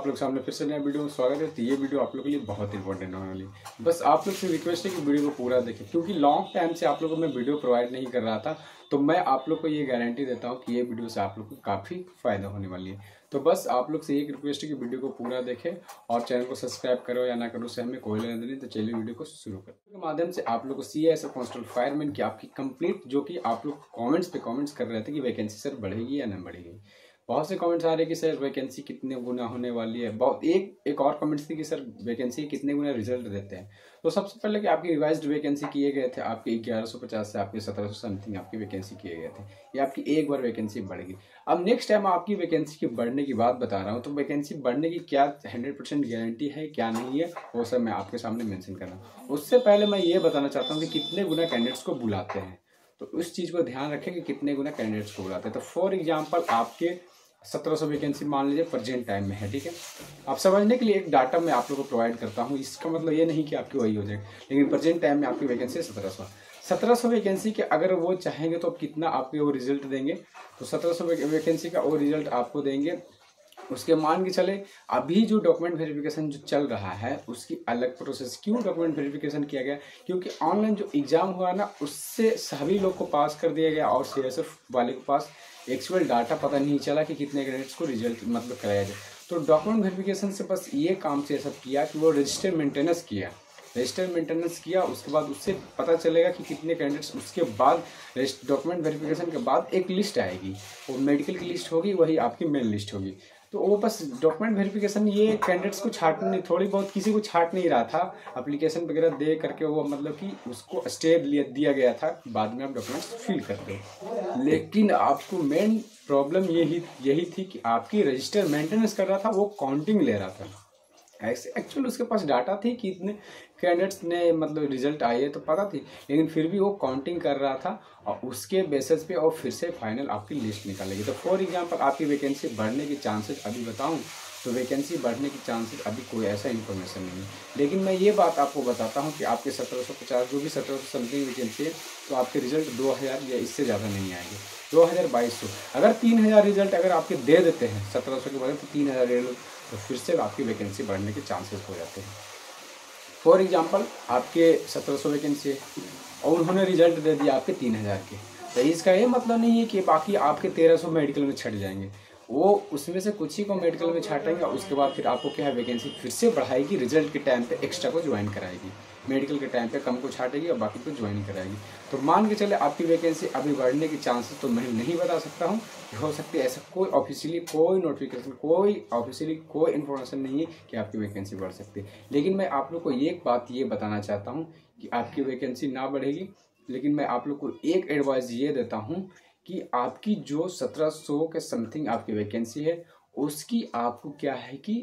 आप लोग सामने फिर से नया वीडियो में स्वागत है। तो ये वीडियो आप लोगों के लिए बहुत इंपॉर्टेंट होने वाली है। बस आप लोग से रिक्वेस्ट है कि वीडियो को पूरा देखें, क्योंकि लॉन्ग टाइम से आप लोगों को मैं वीडियो प्रोवाइड नहीं कर रहा था। तो मैं आप लोग को ये गारंटी देता हूँ कि ये वीडियो से आप लोग को काफ़ी फायदा होने वाली है। तो बस आप लोग से एक रिक्वेस्ट है कि वीडियो को पूरा देखें और चैनल को सब्सक्राइब करो या ना करो, उससे हमें कोई लेना नहीं। तो चलिए वीडियो को शुरू करें। के माध्यम से आप लोग को CIS कांस्टेबल फायरमैन की आपकी कंप्लीट, जो कि आप लोग कमेंट्स पे कमेंट्स कर रहे थे कि वैकेंसी सर बढ़ेगी या नहीं बढ़ेगी। बहुत से कमेंट्स आ रहे हैं कि सर वैकेंसी कितने गुना होने वाली है। बहुत एक और कमेंट्स थी कि सर वैकेंसी कितने गुना रिजल्ट देते हैं। तो सबसे पहले कि आपकी रिवाइज्ड वैकेंसी किए गए थे, आपके 1150 से आपके 1700 समथिंग आपकी वैकेंसी किए गए थे। ये आपकी एक बार वैकेंसी बढ़ेगी। अब नेक्स्ट टाइम आपकी वैकेंसी की बढ़ने की बात बता रहा हूँ। तो वैकेंसी बढ़ने की क्या 100% गारंटी है, क्या नहीं है, वो सब मैं आपके सामने मेंशन कर रहा हूँ। उससे पहले मैं ये बताना चाहता हूँ कि कितने गुना कैंडिडेट्स को बुलाते हैं। तो उस चीज़ को ध्यान रखें कि कितने गुना कैंडिडेट्स को बुलाते हैं। तो फॉर एग्जाम्पल आपके 1700 वैकेंसी मान लीजिए प्रेजेंट टाइम में है, ठीक है। आप समझने के लिए एक डाटा मैं आप लोगों को प्रोवाइड करता हूँ। इसका मतलब ये नहीं कि आपकी वही हो जाएगी, लेकिन प्रेजेंट टाइम में आपकी वैकेंसी 1700 वैकेंसी के अगर वो चाहेंगे तो कितना आपके वो रिजल्ट देंगे। तो 1700 वैकेंसी का वो रिजल्ट आपको देंगे। उसके मान के चले अभी जो डॉक्यूमेंट वेरिफिकेशन जो चल रहा है उसकी अलग प्रोसेस। क्यों डॉक्यूमेंट वेरिफिकेशन किया गया? क्योंकि ऑनलाइन जो एग्जाम हुआ ना, उससे सभी लोग को पास कर दिया गया और CSF वाले के पास एक्चुअल डाटा पता नहीं चला कि कितने कैंडिडेट्स को रिजल्ट मतलब कराया जाए। तो डॉक्यूमेंट वेरिफिकेशन से बस ये काम से सब किया कि वो रजिस्टर मेंटेनेंस किया। उसके बाद उससे पता चलेगा कि कितने कैंडिडेट्स। उसके बाद डॉक्यूमेंट वेरिफिकेशन के बाद एक लिस्ट आएगी, वो मेडिकल की लिस्ट होगी, वही आपकी मेन लिस्ट होगी। तो वो बस डॉक्यूमेंट वेरिफिकेशन ये कैंडिडेट्स को छाट नहीं, थोड़ी बहुत किसी को छाट नहीं रहा था। एप्लीकेशन वगैरह दे करके वो मतलब कि उसको स्टेप दिया गया था, बाद में आप डॉक्यूमेंट्स फिल करते हो। लेकिन आपको मेन प्रॉब्लम यही थी कि आपकी रजिस्टर मेंटेनेंस कर रहा था, वो काउंटिंग ले रहा था। एक्चुअली उसके पास डाटा थी कि इतने कैंडिडेट्स ने मतलब रिजल्ट आए तो पता थी, लेकिन फिर भी वो काउंटिंग कर रहा था और उसके बेसिस पे और फिर से फाइनल आपकी लिस्ट निकालेगी। तो फॉर एग्जांपल आपकी वैकेंसी बढ़ने के चांसेस अभी बताऊं तो वैकेंसी बढ़ने की चांसेस अभी कोई ऐसा इन्फॉर्मेशन नहीं है। लेकिन मैं ये बात आपको बताता हूँ कि आपके 1750 जो भी 1700 समथिंग वैकेंसी है, तो आपके रिजल्ट 2000 या इससे ज़्यादा नहीं आएंगे। 2200 अगर 3000 रिजल्ट अगर आपके दे देते हैं 1700 के बगैर, तो 3000 रिजल्ट तो फिर से आपकी वैकेंसी बढ़ने के चांसेस हो जाते हैं। फॉर एग्जांपल आपके 1700 वैकेंसी है और उन्होंने रिजल्ट दे दिया आपके 3000 के। तो इसका ये मतलब नहीं है कि बाकी आपके 1300 मेडिकल में छट जाएंगे। वो उसमें से कुछ ही को मेडिकल में छाटेंगे और उसके बाद फिर आपको क्या है, वैकेंसी फिर से बढ़ाएगी। रिजल्ट के टाइम पे एक्स्ट्रा को ज्वाइन कराएगी, मेडिकल के टाइम पे कम को छाटेगी और बाकी को ज्वाइन कराएगी। तो मान के चले आपकी वैकेंसी अभी बढ़ने की चांसेस तो मैं नहीं बता सकता हूँ कि हो सकती है। ऐसा कोई ऑफिशियली कोई नोटिफिकेशन, कोई ऑफिशियली कोई इन्फॉर्मेशन नहीं है कि आपकी वैकेंसी बढ़ सकती है। लेकिन मैं आप लोग को एक बात ये बताना चाहता हूँ कि आपकी वैकेंसी ना बढ़ेगी, लेकिन मैं आप लोग को एक एडवाइस ये देता हूँ कि आपकी जो 1700 के समथिंग आपकी वैकेंसी है, उसकी आपको क्या है कि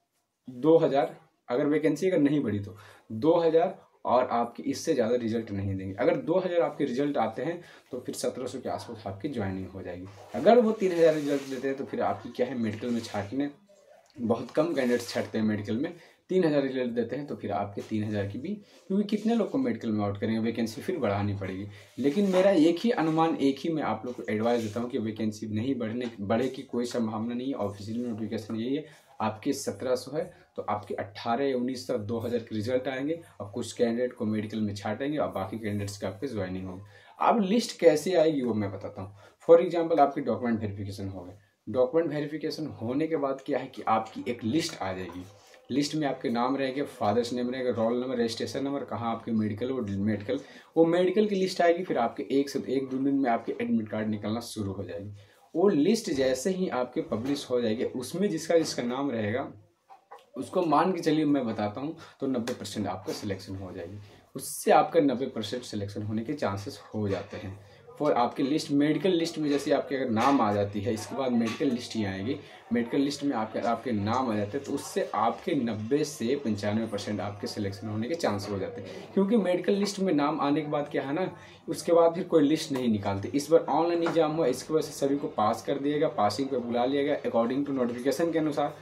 2000 अगर वैकेंसी अगर नहीं बढ़ी तो 2000 और आपकी इससे ज़्यादा रिजल्ट नहीं देंगे। अगर 2000 आपके रिजल्ट आते हैं तो फिर 1700 के आसपास आपकी ज्वाइनिंग हो जाएगी। अगर वो 3000 रिजल्ट देते हैं तो फिर आपकी क्या है, मेडिकल में छाटने बहुत कम कैंडिडेट्स छाटते हैं मेडिकल में। 3000 रिजल्ट देते हैं तो फिर आपके 3000 की भी, क्योंकि कितने लोग को मेडिकल में आउट करेंगे, वैकेंसी फिर बढ़ानी पड़ेगी। लेकिन मेरा एक ही अनुमान, एक ही मैं आप लोग को एडवाइस देता हूँ कि वैकेंसी नहीं बढ़े की कोई संभावना नहीं है। ऑफिशियल नोटिफिकेशन यही है, आपके 1700 है तो आपके 18 या 19 तक 2000 के रिजल्ट आएंगे और कुछ कैंडिडेट को मेडिकल में छाटेंगे और बाकी कैंडिडेट्स का आपके ज्वाइनिंग होगी। अब लिस्ट कैसे आएगी वो मैं बताता हूँ। फॉर एग्जाम्पल आपकी डॉक्यूमेंट वेरिफिकेशन हो गए। डॉक्यूमेंट वेरिफिकेशन होने के बाद क्या है कि आपकी एक लिस्ट आ जाएगी। लिस्ट में आपके नाम रहेंगे, फादर्स नेम रहेगा, रोल नंबर, रजिस्ट्रेशन नंबर, कहाँ आपके मेडिकल वो मेडिकल की लिस्ट आएगी। फिर आपके एक से एक दो दिन में आपके एडमिट कार्ड निकलना शुरू हो जाएगी। वो लिस्ट जैसे ही आपके पब्लिश हो जाएगी, उसमें जिसका नाम रहेगा उसको मान के चलिए मैं बताता हूँ तो 90% आपका सिलेक्शन हो जाएगी। उससे आपका 90% सिलेक्शन होने के चांसेस हो जाते हैं। फॉर आपकी लिस्ट, मेडिकल लिस्ट में जैसे आपके अगर नाम आ जाती है, इसके बाद मेडिकल लिस्ट ही आएगी। मेडिकल लिस्ट में आपके नाम आ जाते हैं तो उससे आपके 90 से 95% आपके सिलेक्शन होने के चांस हो जाते हैं। क्योंकि मेडिकल लिस्ट में नाम आने के बाद क्या है ना, उसके बाद फिर कोई लिस्ट नहीं निकालते। इस बार ऑनलाइन एग्जाम हुआ, इसकी वजह से सभी को पास कर दिया गया, पासिंग पे बुला लिया गया। अकॉर्डिंग टू नोटिफिकेशन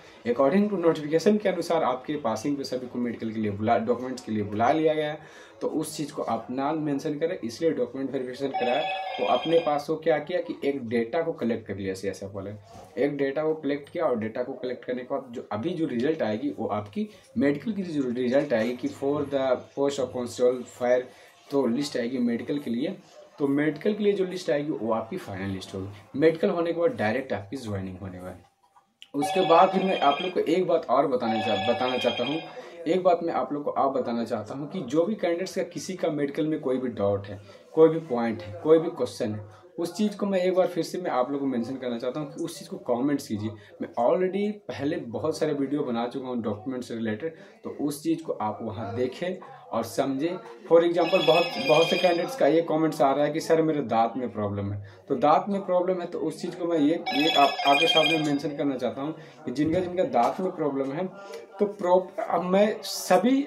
के अनुसार आपके पासिंग पे सभी को मेडिकल के लिए डॉक्यूमेंट्स के लिए बुला लिया गया। तो उस चीज़ को आप ना मेंशन करें, इसलिए डॉक्यूमेंट वेरिफिकेशन कराया। तो अपने पास वो क्या किया कि एक डेटा को कलेक्ट कर लिया CSF वाले। एक डेटा को कलेक्ट कलेक्ट किया और डेटा को कलेक्ट करने के बाद जो अभी जो रिजल्ट आएगी वो आपकी मेडिकल की जो रिजल्ट आएगी कि for the post of constable fire, तो लिस्ट आएगी मेडिकल के लिए। तो मेडिकल के लिए जो लिस्ट आएगी वो आपकी फाइनल लिस्ट होगी। मेडिकल होने के बाद डायरेक्ट आपकी ज्वाइनिंग होने वाली। उसके बाद फिर मैं आप लोग को एक बात और बताना चाहता हूँ। एक बात मैं आप लोग को आप बताना चाहता हूँ कि जो भी कैंडिडेट्स का किसी का मेडिकल में कोई भी डाउट है, कोई भी पॉइंट है, कोई भी क्वेश्चन है, उस चीज़ को मैं एक बार फिर से मैं आप लोगों को मेंशन करना चाहता हूँ कि उस चीज़ को कमेंट्स कीजिए। मैं ऑलरेडी पहले बहुत सारे वीडियो बना चुका हूँ डॉक्यूमेंट से रिलेटेड, तो उस चीज़ को आप वहाँ देखें और समझें। फॉर एग्जांपल बहुत से कैंडिडेट्स का ये कमेंट्स आ रहा है कि सर मेरे दांत में प्रॉब्लम है, तो दांत में प्रॉब्लम है तो उस चीज़ को मैं ये आपके सामने मेंशन करना चाहता हूँ कि जिनका दांत में प्रॉब्लम है तो अब मैं सभी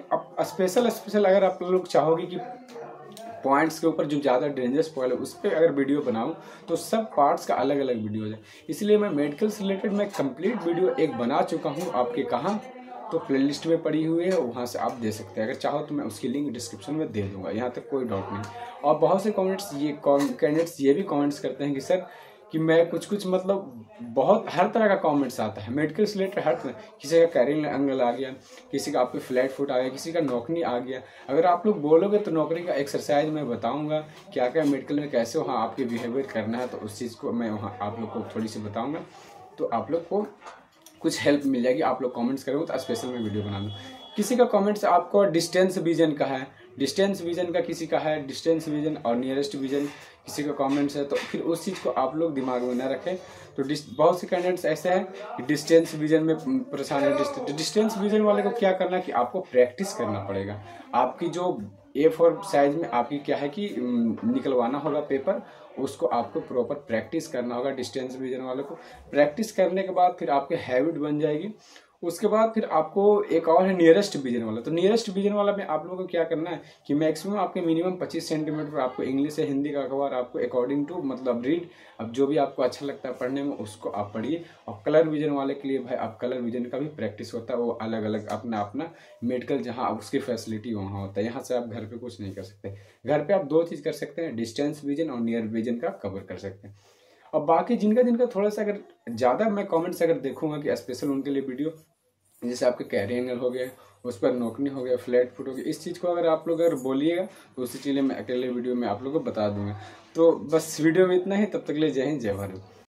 स्पेशल अगर आप लोग चाहोगे कि पॉइंट्स के ऊपर जो ज़्यादा डेंजरस पॉइंट है उस पर अगर वीडियो बनाऊं तो सब पार्ट्स का अलग अलग वीडियो है। इसलिए मैं मेडिकल से रिलेटेड मैं कंप्लीट वीडियो एक बना चुका हूं आपके कहाँ, तो प्लेलिस्ट में पड़ी हुई है, वहाँ से आप दे सकते हैं। अगर चाहो तो मैं उसकी लिंक डिस्क्रिप्शन में दे दूंगा, यहाँ तक कोई डाउट नहीं। और बहुत से कैंडिडेट्स ये भी कमेंट्स करते हैं कि सर कि मैं कुछ मतलब बहुत हर तरह का कमेंट्स आता है मेडिकल से रिलेटेड, हर तरह, किसी का कैरियर एंगल आ गया, किसी का आपके फ्लैट फुट आ गया, किसी का नौकरी आ गया। अगर आप लोग बोलोगे तो नौकरी का एक्सरसाइज मैं बताऊंगा क्या क्या मेडिकल में कैसे वहाँ आपके बिहेवियर करना है, तो उस चीज़ को मैं वहाँ आप लोग को थोड़ी सी बताऊँगा, तो आप लोग को कुछ हेल्प मिल जाएगी। आप लोग कमेंट्स करोगे तो स्पेशल मैं वीडियो बना दूँ। किसी का कमेंट्स आपको डिस्टेंस विजन का है, डिस्टेंस विजन का किसी का है, डिस्टेंस विजन और नियरेस्ट विजन किसी का कमेंट्स है, तो फिर उस चीज़ को आप लोग दिमाग में न रखें। तो बहुत से कैंडिडेट्स ऐसे हैं कि डिस्टेंस विजन में परेशान है। डिस्टेंस विजन वाले को क्या करना है कि आपको प्रैक्टिस करना पड़ेगा। आपकी जो A4 साइज में आपकी क्या है कि निकलवाना होगा पेपर, उसको आपको प्रॉपर प्रैक्टिस करना होगा। डिस्टेंस विजन वाले को प्रैक्टिस करने के बाद फिर आपके हैबिट बन जाएगी। उसके बाद फिर आपको एक और है नियरेस्ट विजन वाला। तो नियरेस्ट विजन वाला में आप लोगों को क्या करना है कि मैक्सिमम आपके मिनिमम 25 सेंटीमीटर पर आपको इंग्लिश या हिंदी का अखबार आपको अकॉर्डिंग टू मतलब रीड, अब जो भी आपको अच्छा लगता है पढ़ने में उसको आप पढ़िए। और कलर विजन वाले के लिए भाई आप कलर विजन का भी प्रैक्टिस होता है, वो अलग अलग अपना मेडिकल जहाँ उसकी फैसिलिटी वहाँ होता है। यहाँ से आप घर पर कुछ नहीं कर सकते। घर पर आप दो चीज़ कर सकते हैं, डिस्टेंस विजन और नियर विजन का कवर कर सकते हैं। और बाकी जिनका थोड़ा सा अगर ज़्यादा मैं कमेंट्स अगर देखूंगा कि स्पेशल उनके लिए वीडियो, जैसे आपके कैरियर एंगल हो गया, उस पर नौकरी हो गया, फ्लैट फुट हो गया, इस चीज़ को अगर आप लोग अगर बोलिएगा तो उसी चीज़ मैं अकेले वीडियो में आप लोगों को बता दूंगा। तो बस वीडियो में इतना ही, तब तक के लिए जय हिंद जय भारत।